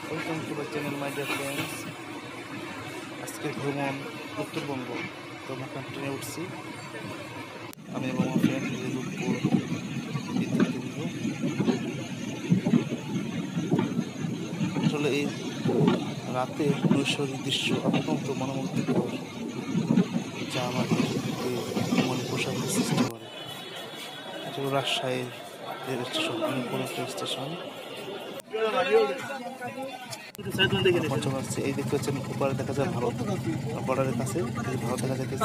Welcome to my channel my dear friends. আজকে ভ্রমণ উত্তরবঙ্গ। তো আমরা ট্রেনে উঠছি, আমি এবং আমার ফ্রেন্ড রূপপুর বিদ্যুৎ কেন্দ্র। আসলে এই রাতে নৈসর্গিক দৃশ্য অত্যন্ত মনোমুগ্ধকর, যা আমাদেরকে মনে প্রশান্তি সৃষ্টি করে। এটা হলো রাজশাহীর রেল স্টেশন, অনেক বড় একটা স্টেশন। এই দেখতে পাচ্ছেন ওপারে দেখা যায় ভারত বর্ডারের কাছে, ভারত দেখা যাইতেছে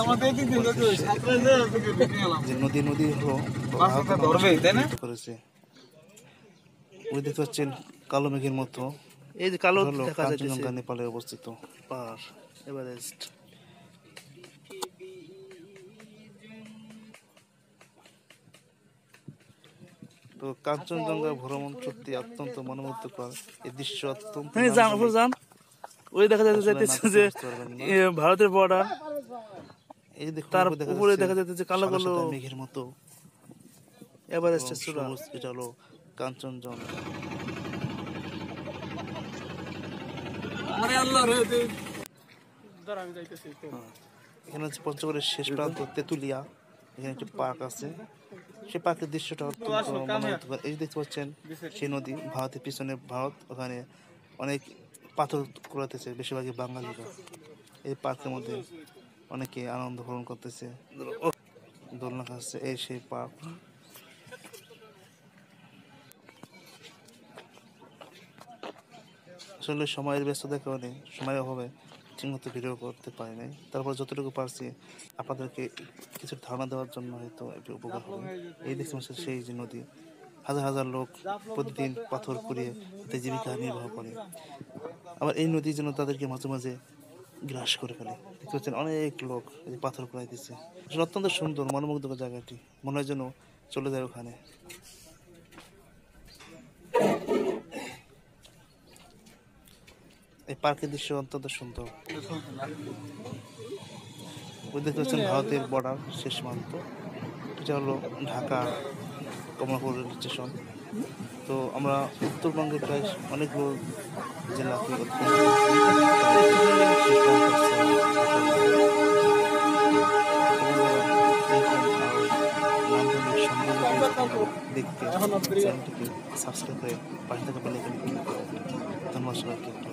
যে নদী হলো করেছে। ওই দেখতে পাচ্ছেন কালো মেঘের মতো, এই যে কালো দেখা যাচ্ছে নেপালে অবস্থিত পাহাড় এভারেস্ট। তো কাঞ্চনজঙ্ঘা ভ্রমণ সত্যি অত্যন্ত মনোমুগ্ধকর। এই দৃশ্য অত্যন্ত ওই দেখা যাচ্ছে যে ভারতের বর্ডার, এই তার উপরে দেখা যাচ্ছে যে কালো কালো মেঘের মতো এভারেস্টের চূড়া। এটা হলো কাঞ্চনজঙ্ঘা। এখানে হচ্ছে পঞ্চগড়ের শেষ প্রান্ত তেঁতুলিয়া। এখানে একটি পার্ক আছে, সেই পার্কের দৃশ্যটা অত্যন্ত মনোমুগ্ধকর। এই দেখতে পাচ্ছেন সেই নদী, ভারতের পিছনে ভারত, ওখানে অনেক পাথর কুড়াতেছে, বেশিরভাগই বাঙালিরা। এই পার্কের মধ্যে অনেকে আনন্দ গ্রহণ করতেছে, দোলনা খাচ্ছে। এই সেই পার্ক। আসলে সময়ের ব্যস্ততার কারণে, সময়ের অভাবে ঠিকমতো ভিডিও করতে পারি নাই। তারপর যতটুকু পারছি আপনাদেরকে কিছু ধারণা দেওয়ার জন্য হয়তো একটু উপকার হবে। এই দেখতে পাচ্ছেন সেই যে নদী, হাজার হাজার লোক প্রতিদিন পাথর কুড়িয়ে তাদের জীবিকা নির্বাহ করে। আবার এই নদী যেন তাদেরকে মাঝে মাঝে গ্রাস করে ফেলে। দেখতে পাচ্ছেন অনেক লোক এই পাথর কুড়াই দিচ্ছে। আসলে অত্যন্ত সুন্দর মনোমুগ্ধকর জায়গাটি, মনে হয় যেন চলে যায় ওখানে। এই পার্কের দৃশ্য অত্যন্ত সুন্দর। ওই দেখতে পাচ্ছেন ভারতের বর্ডার শেষ প্রান্ত। এটা হলো ঢাকা কমলাপুর রেল স্টেশন। তো আমরা উত্তরবঙ্গের প্রায় অনেকগুলো জেলাকে দেখতে চ্যানেলটিকে সাবস্ক্রাইব করে পাশে থাকা বেল আইকনে ক্লিক করুন। ধন্যবাদ সবাইকে।